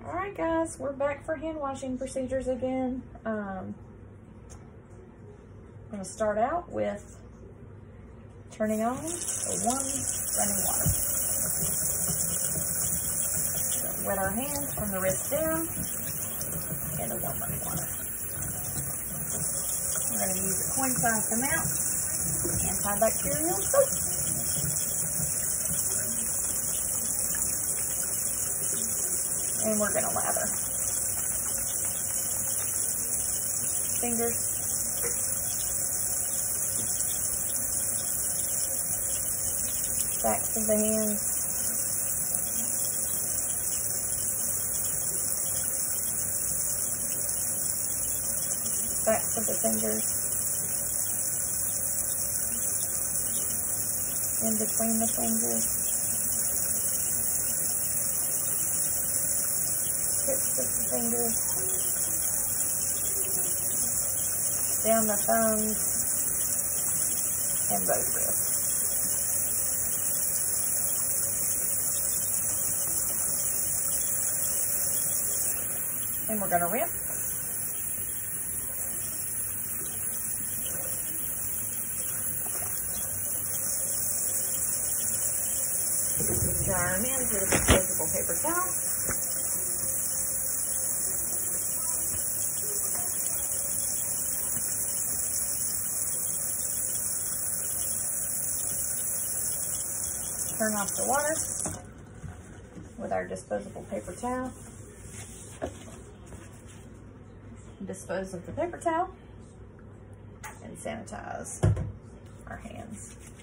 All right, guys, we're back for hand washing procedures again. I'm going to start out with turning on the warm running water. So wet our hands from the wrist down in the warm running water. We're going to use a coin-sized amount antibacterial soap. And we're going to lather fingers, backs of the hands, backs of the fingers, in between the fingers, tips of the fingers, down the thumbs, and both wrists. And we're going to rinse. Dry our hands with a disposable paper towel. Turn off the water with our disposable paper towel. Dispose of the paper towel and sanitize our hands.